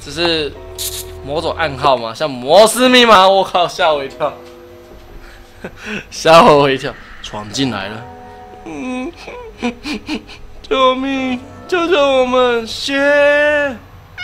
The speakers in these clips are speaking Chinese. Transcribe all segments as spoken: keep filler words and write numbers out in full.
这是某种暗号吗？像摩斯密码？我靠，吓我一跳，吓我一跳，闯进来了。嗯，救命！救救我们！血！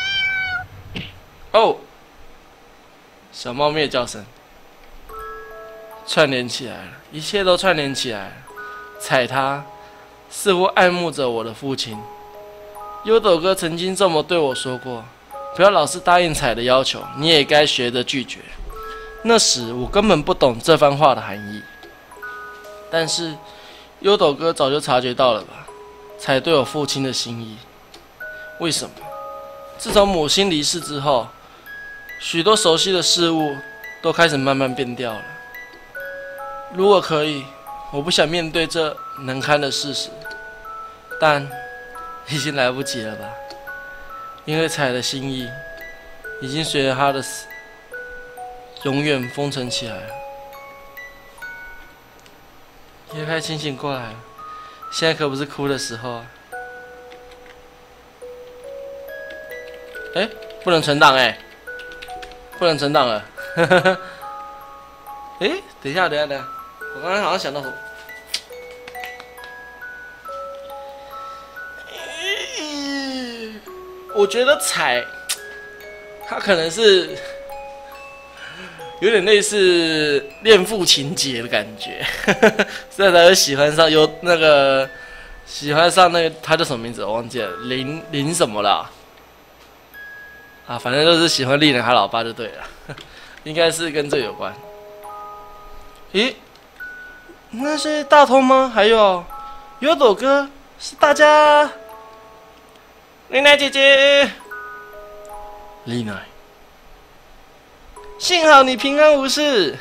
哦，小猫咪的叫声串联起来了，一切都串联起来了。踩它，似乎爱慕着我的父亲。优斗哥曾经这么对我说过：不要老是答应踩的要求，你也该学着拒绝。那时我根本不懂这番话的含义，但是优斗哥早就察觉到了吧？踩对我父亲的心意。为什么？自从母亲离世之后，许多熟悉的事物都开始慢慢变掉了。如果可以，我不想面对这难堪的事实，但已经来不及了吧？因为彩的心意已经随着他的死，永远封存起来了。也快清醒过来了，现在可不是哭的时候啊！哎、欸，不能存档哎，不能存档了。哎、欸，等一下，等一下，等一下，我刚刚好像想到什么。我觉得彩，它可能是有点类似恋父情节的感觉，所以才会喜欢上有那个喜欢上那个他叫什么名字我忘记了，林林什么啦？啊，反正就是喜欢丽人他老爸就对了，应该是跟这有关。咦，那是大通吗？还有优斗哥，是大家。丽奈姐姐，丽奈，幸好你平安无事。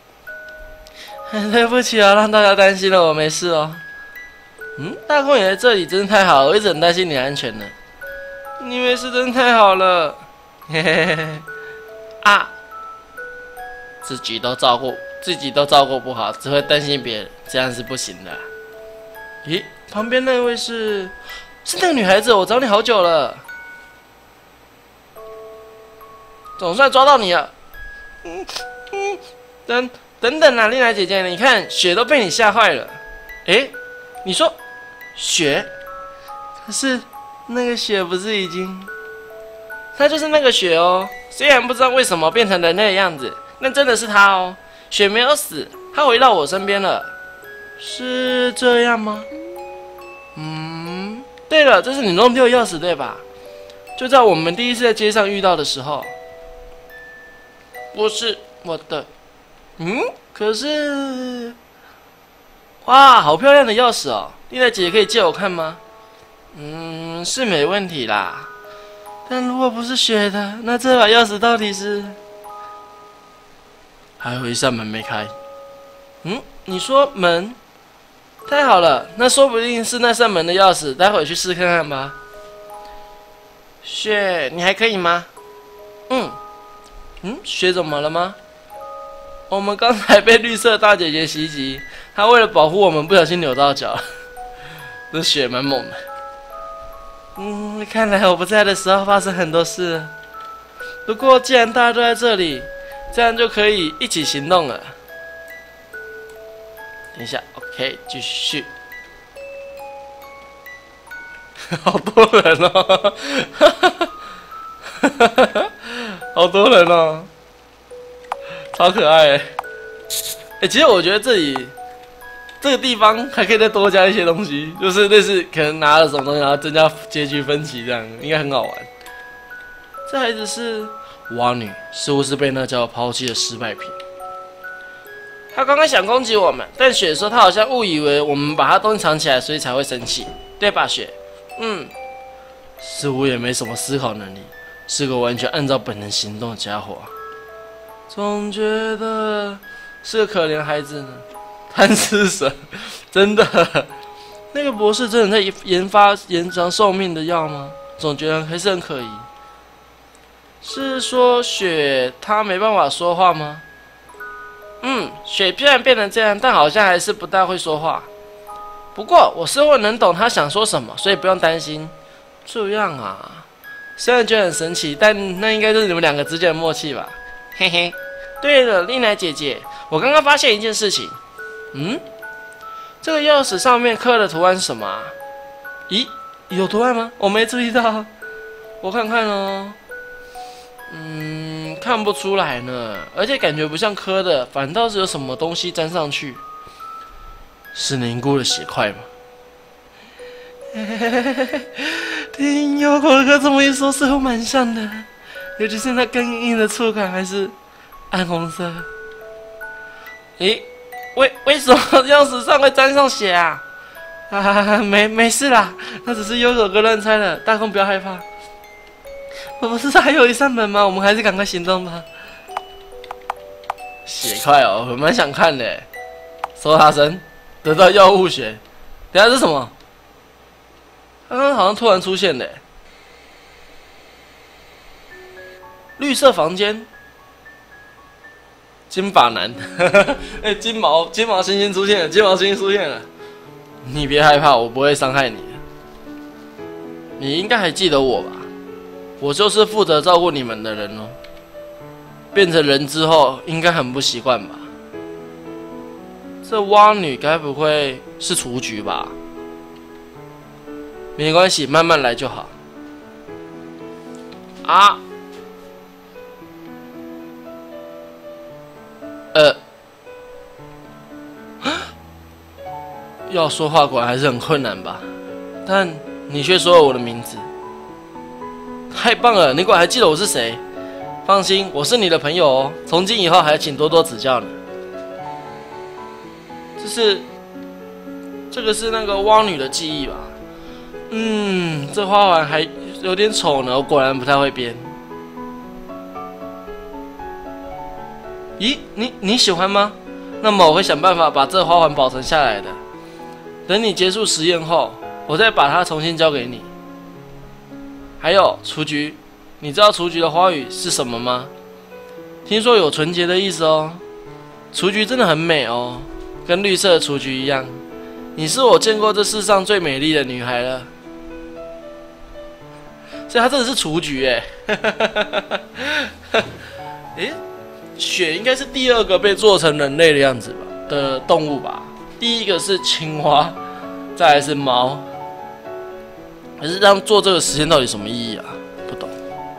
对不起啊，让大家担心了，我没事哦。嗯，大空也在这里，真是太好了，我一直很担心你安全呢。你没事，真太好了。嘿嘿嘿嘿。啊，自己都照顾自己都照顾不好，只会担心别人，这样是不行的。咦，旁边那位是？是那个女孩子，我找你好久了，总算抓到你了。嗯嗯，等等等啊，丽娜姐姐，你看雪都被你吓坏了。哎，你说雪？可是那个雪不是已经……她就是那个雪哦。虽然不知道为什么变成人类的样子，但真的是她哦。雪没有死，她回到我身边了。是这样吗？嗯。对了，这是你弄丢的钥匙对吧？就在我们第一次在街上遇到的时候。不是我的。嗯，可是……哇，好漂亮的钥匙哦！丽娜姐姐可以借我看吗？嗯，是没问题啦。但如果不是雪的，那这把钥匙到底是……还有一扇门没开。嗯，你说门？太好了，那说不定是那扇门的钥匙，待会去试看看吧。雪，你还可以吗？嗯，嗯，雪怎么了吗？我们刚才被绿色大姐姐袭击，她为了保护我们，不小心扭到脚。这雪蛮猛的。嗯，看来我不在的时候发生很多事。不过既然大家都在这里，这样就可以一起行动了。等一下 ，OK， 继续。好多人哦，好多人哦，超可爱哎！哎、欸，其实我觉得这里这个地方还可以再多加一些东西，就是类似可能拿了什么东西，然后增加结局分歧这样，应该很好玩。这孩子是蛙女，似乎是被那家伙抛弃的失败品。他刚刚想攻击我们，但雪说他好像误以为我们把他东西藏起来，所以才会生气，对吧，雪？嗯，似乎也没什么思考能力，是个完全按照本能行动的家伙、啊。总觉得是个可怜孩子呢。贪吃蛇，真的，那个博士真的在研发延长寿命的药吗？总觉得还是很可疑。是说雪他没办法说话吗？嗯，雪虽然变成这样，但好像还是不大会说话。不过我似乎能懂他想说什么，所以不用担心。这样啊， 虽然觉得很神奇，但那应该就是你们两个之间的默契吧。嘿嘿。对了，丽奈姐姐，我刚刚发现一件事情。嗯？这个钥匙上面刻的图案是什么啊？咦，有图案吗？我没注意到。我看看哦。嗯，看不出来呢，而且感觉不像刻的，反倒是有什么东西粘上去。是凝固的血块吗？听优口哥这么一说，似乎蛮像的，尤其是那更硬的触感，还是暗红色。咦，为为什么钥匙上会沾上血啊？啊，没没事啦，那只是优口哥乱猜的，大空不要害怕。我不是还有一扇门吗？我们还是赶快行动吧。血块哦，我蛮想看的。搜查声，得到药物血。等一下是什么？刚刚好像突然出现的。绿色房间。金发男，哎、欸，金毛金毛猩猩出现了，金毛猩猩出现了。你别害怕，我不会伤害你。你应该还记得我吧？我就是负责照顾你们的人哦。变成人之后，应该很不习惯吧？这蛙女该不会是雏菊吧？没关系，慢慢来就好。啊！呃，要说话果然还是很困难吧？但你却说了我的名字。太棒了！你果然还记得我是谁？放心，我是你的朋友哦。从今以后还请多多指教呢。这是，这个是那个蛙女的记忆吧？嗯，这花环还有点丑呢，我果然不太会编。咦，你你喜欢吗？那么我会想办法把这花环保存下来的。等你结束实验后，我再把它重新交给你。还有雏菊，你知道雏菊的花语是什么吗？听说有纯洁的意思哦。雏菊真的很美哦，跟绿色的雏菊一样。你是我见过这世上最美丽的女孩了。所以她真的是雏菊哎。诶，雪应该是第二个被做成人类的样子吧的动物吧？第一个是青蛙，再来是猫。可是让做这个实验到底什么意义啊？不懂。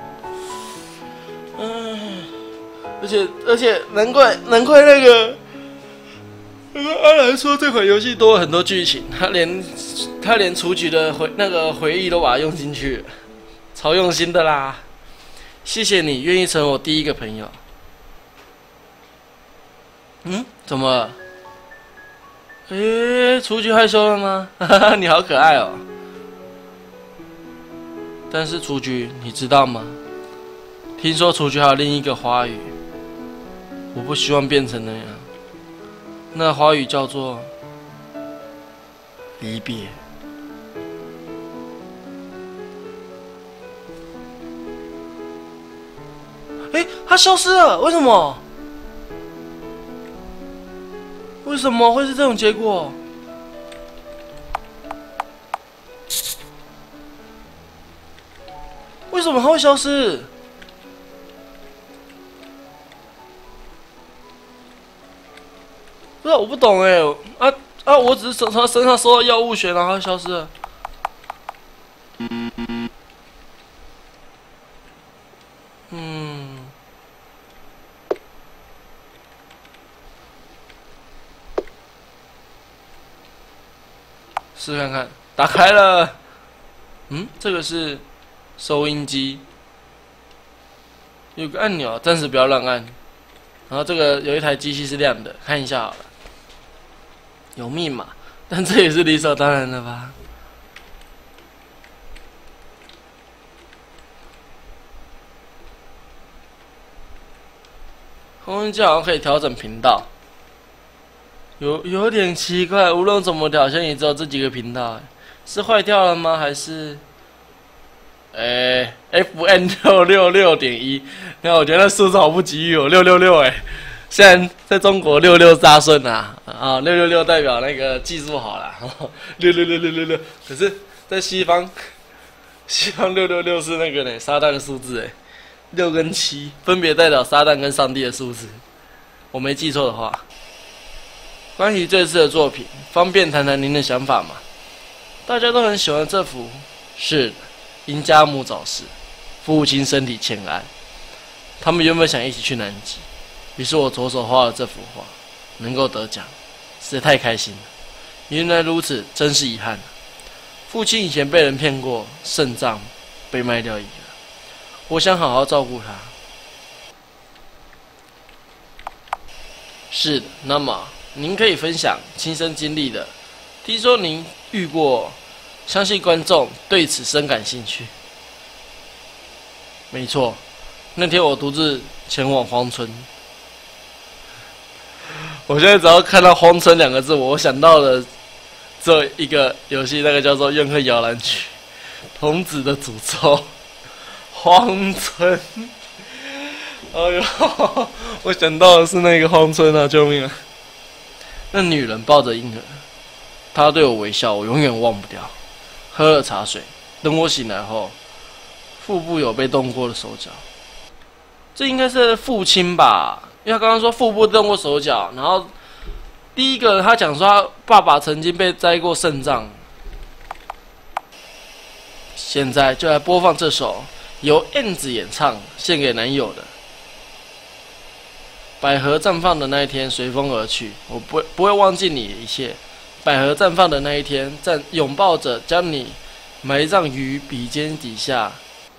嗯，而且而且难怪难怪那个那个阿兰说这款游戏多了很多剧情，他连他连雏菊的回那个回忆都把它用进去了，超用心的啦！谢谢你愿意成为我第一个朋友。嗯，怎么了？诶，雏菊害羞了吗？哈哈，你好可爱哦。但是雏菊，你知道吗？听说雏菊还有另一个花语，我不希望变成那样。那花语叫做离别。哎，它消失了，为什么？为什么会是这种结果？为什么它会消失？不是，我不懂哎。啊啊！我只是从他身上收到药物血，然后它消失了。嗯。试看看，打开了。嗯，这个是收音机，有个按钮，暂时不要乱按。然后这个有一台机器是亮的，看一下好了。有密码，但这也是理所当然的吧？空音机好像可以调整频道。有有点奇怪，无论怎么调，现在也只有这几个频道，是坏掉了吗？还是，诶 ，F M 六六六点一？那我觉得那数字好不吉利哦，六六六哎，虽然在中国六六大顺啊，啊六六六代表那个技术好啦，六六六六六六，可是，在西方， 西方六六六是那个呢，撒旦的数字哎，六跟七分别代表撒旦跟上帝的数字，我没记错的话。关于这次的作品，方便谈谈您的想法吗？大家都很喜欢这幅，是的，因家母早逝，父亲身体欠安，他们原本想一起去南极，于是我着手画了这幅画，能够得奖，实在太开心了。原来如此，真是遗憾。父亲以前被人骗过，肾脏被卖掉一个，我想好好照顾他。是的，那么您可以分享亲身经历的，听说您遇过，相信观众对此深感兴趣。没错，那天我独自前往荒村，我现在只要看到荒村两个字，我想到了这一个游戏，那个叫做《怨恨摇篮曲》，童子的诅咒，荒村。哎呦，我想到的是那个荒村啊！救命啊！那女人抱着婴儿，她对我微笑，我永远忘不掉。喝了茶水，等我醒来后，腹部有被动过的手脚，这应该是父亲吧？因为他刚刚说腹部动过手脚，然后。第一个，他讲说他爸爸曾经被摘过肾脏，现在就来播放这首由 M 子演唱献给男友的《百合绽放的那一天，随风而去》，我不会不会忘记你的一切。百合绽放的那一天，在拥抱着将你埋葬于笔尖底下。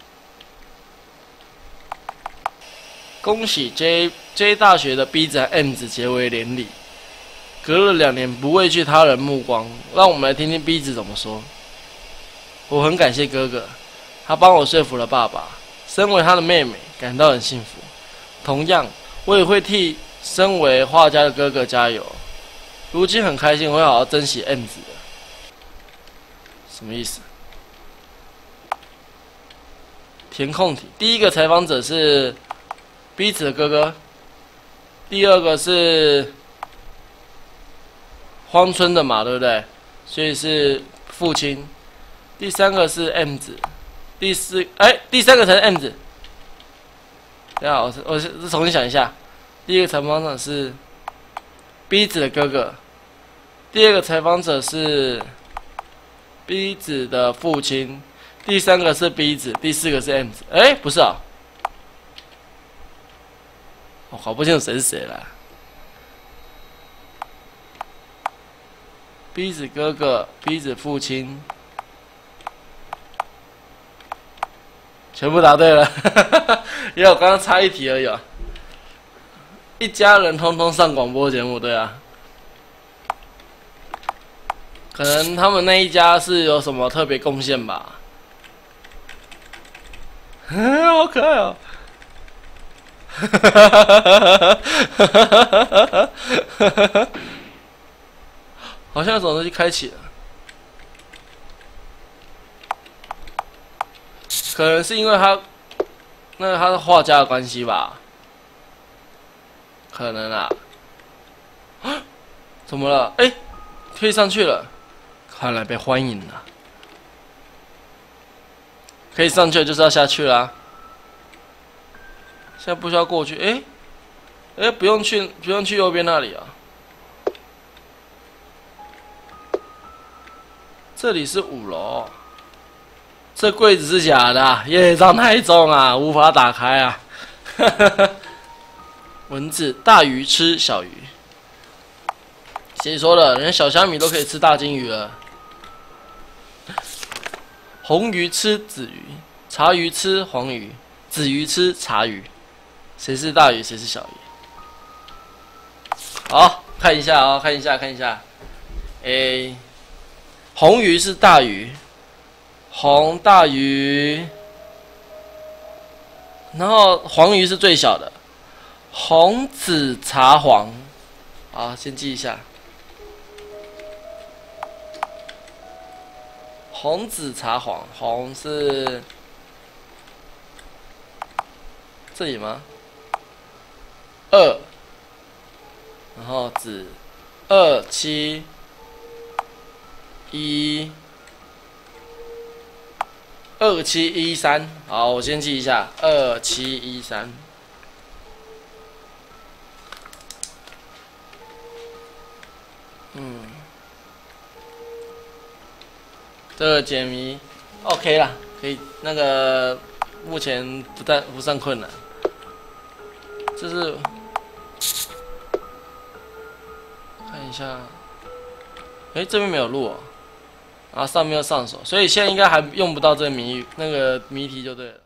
恭喜 J J 大学的 B 子和 M 子结为连理。隔了两年，不畏惧他人目光，让我们来听听 B 子怎么说。我很感谢哥哥，他帮我说服了爸爸，身为他的妹妹，感到很幸福。同样，我也会替身为画家的哥哥加油。如今很开心，我会好好珍惜 M 子的。什么意思？填空题，第一个采访者是 B 子的哥哥，第二个是荒村的嘛，对不对？所以是父亲。第三个是 M 子，第四哎，第三个才是 M 子。等一下，我我我重新想一下。第一个采访者是 B 子的哥哥，第二个采访者是 B 子的父亲，第三个是 B 子，第四个是 M 子。哎，不是啊，我搞不清楚谁是谁了。B 子哥哥 ，B 子父亲，全部答对了，因为我刚刚差一题而已啊。一家人通通上广播节目，对啊。可能他们那一家是有什么特别贡献吧？好可爱哦！好像有什么东西开启了，可能是因为他那个他是画家的关系吧？可能啊。啊？怎么了？哎、欸，可以上去了，看来被欢迎了。可以上去了，就是要下去啦、啊。现在不需要过去，哎、欸，哎、欸，不用去，不用去右边那里啊。这里是五楼，这柜子是假的、啊，业障太重啊，无法打开啊。文字：大鱼吃小鱼，谁说的？连小虾米都可以吃大金鱼了。红鱼吃紫鱼，茶鱼吃黄鱼，紫鱼吃茶鱼，谁是大鱼，谁是小鱼？好，看一下哦，看一下，看一下。A。红鱼是大鱼，红大鱼，然后黄鱼是最小的，红紫茶黄，好，先记一下，红紫茶黄，红是这里吗？二，然后紫二七。一二七一三，好，我先记一下，二七一三。嗯，这个解谜 OK 啦，可以，那个目前不但不算困难，就是看一下，哎、欸，这边没有录哦。然后上面要上手，所以现在应该还用不到这个谜那个谜题就对了。